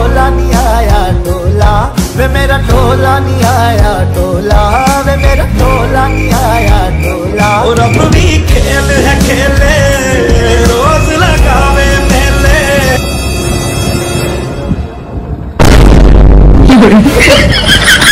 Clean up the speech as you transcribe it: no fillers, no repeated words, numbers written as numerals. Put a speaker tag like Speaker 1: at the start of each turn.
Speaker 1: ढोला नहीं आया ढोला, वे मेरा ढोला नहीं आया ढोला, वे मेरा ढोला नहीं आया ढोला।
Speaker 2: और अब भी खेल है खेले, रोज लगावे मेले।